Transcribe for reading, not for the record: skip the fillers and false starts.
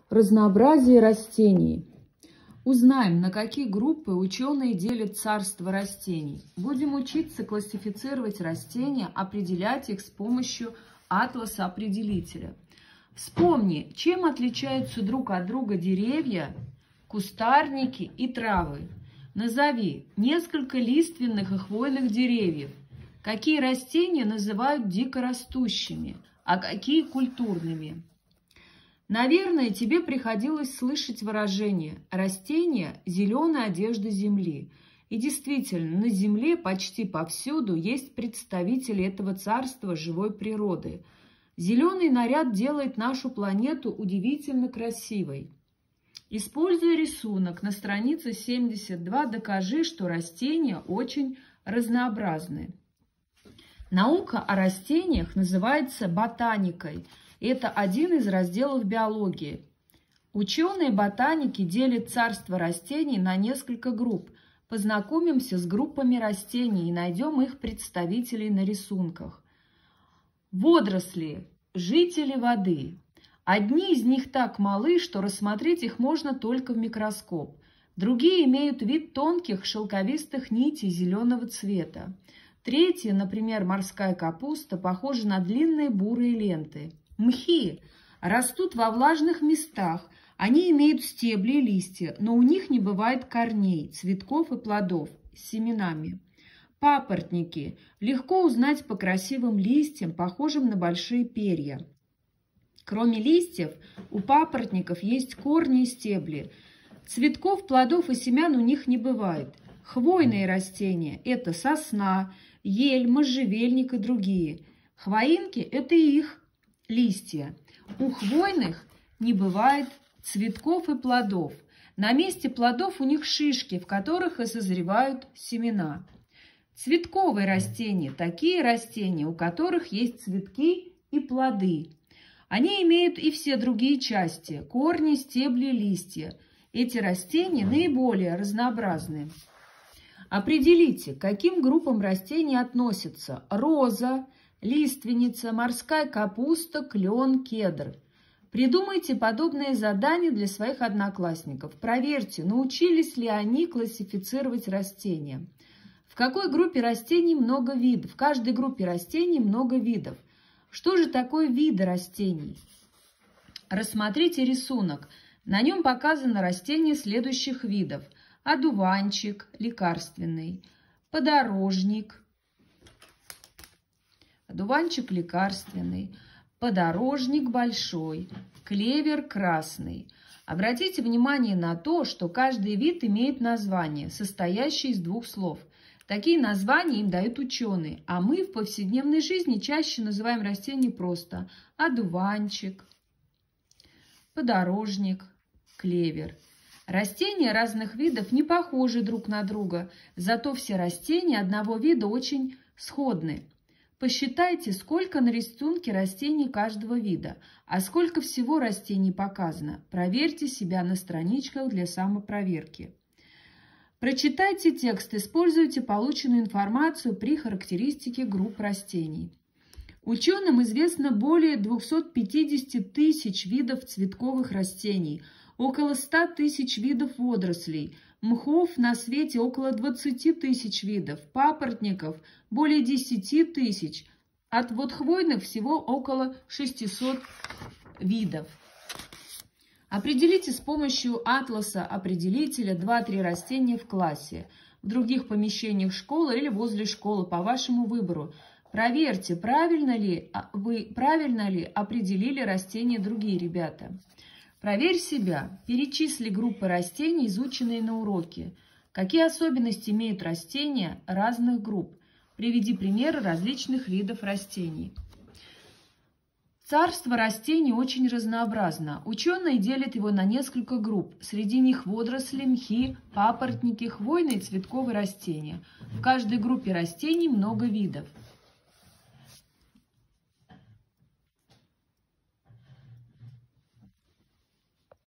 Разнообразие растений. Узнаем, на какие группы ученые делят царство растений. Будем учиться классифицировать растения, определять их с помощью атласа-определителя. Вспомни, чем отличаются друг от друга деревья, кустарники и травы. Назови несколько лиственных и хвойных деревьев. Какие растения называют дикорастущими, а какие культурными? Наверное, тебе приходилось слышать выражение «растения – зеленая одежда земли». И действительно, на земле почти повсюду есть представители этого царства живой природы. Зеленый наряд делает нашу планету удивительно красивой. Используя рисунок на странице 72, докажи, что растения очень разнообразны. Наука о растениях называется ботаникой. Это один из разделов биологии. Ученые-ботаники делят царство растений на несколько групп. Познакомимся с группами растений и найдем их представителей на рисунках. Водоросли – жители воды. Одни из них так малы, что рассмотреть их можно только в микроскоп. Другие имеют вид тонких шелковистых нитей зеленого цвета. Третьи, например, морская капуста, похожи на длинные бурые ленты. Мхи растут во влажных местах. Они имеют стебли и листья, но у них не бывает корней, цветков и плодов с семенами. Папоротники легко узнать по красивым листьям, похожим на большие перья. Кроме листьев, у папоротников есть корни и стебли. Цветков, плодов и семян у них не бывает. Хвойные растения – это сосна, ель, можжевельник и другие. Хвоинки – это их листья. У хвойных не бывает цветков и плодов. На месте плодов у них шишки, в которых и созревают семена. Цветковые растения – такие растения, у которых есть цветки и плоды. Они имеют и все другие части – корни, стебли, листья. Эти растения наиболее разнообразны. Определите, к каким группам растений относятся роза, лиственница, морская капуста, клен, кедр. Придумайте подобные задания для своих одноклассников. Проверьте, научились ли они классифицировать растения. В какой группе растений много видов? В каждой группе растений много видов. Что же такое виды растений? Рассмотрите рисунок. На нем показано растения следующих видов. Одуванчик лекарственный, подорожник, одуванчик лекарственный, подорожник большой, клевер красный. Обратите внимание на то, что каждый вид имеет название, состоящее из двух слов. Такие названия им дают ученые, а мы в повседневной жизни чаще называем растения просто одуванчик, подорожник, клевер. Растения разных видов не похожи друг на друга, зато все растения одного вида очень сходны. Посчитайте, сколько на рисунке растений каждого вида, а сколько всего растений показано. Проверьте себя на страничках для самопроверки. Прочитайте текст, используйте полученную информацию при характеристике групп растений. Ученым известно более 250 тысяч видов цветковых растений, около 100 тысяч видов водорослей, мхов на свете около 20 тысяч видов, папоротников более 10 тысяч, от хвойных всего около 600 видов. Определите с помощью атласа-определителя 2-3 растения в классе, в других помещениях школы или возле школы по вашему выбору. Проверьте, правильно ли определили растения другие ребята. Проверь себя. Перечисли группы растений, изученные на уроке. Какие особенности имеют растения разных групп? Приведи примеры различных видов растений. Царство растений очень разнообразно. Ученые делят его на несколько групп. Среди них водоросли, мхи, папоротники, хвойные и цветковые растения. В каждой группе растений много видов.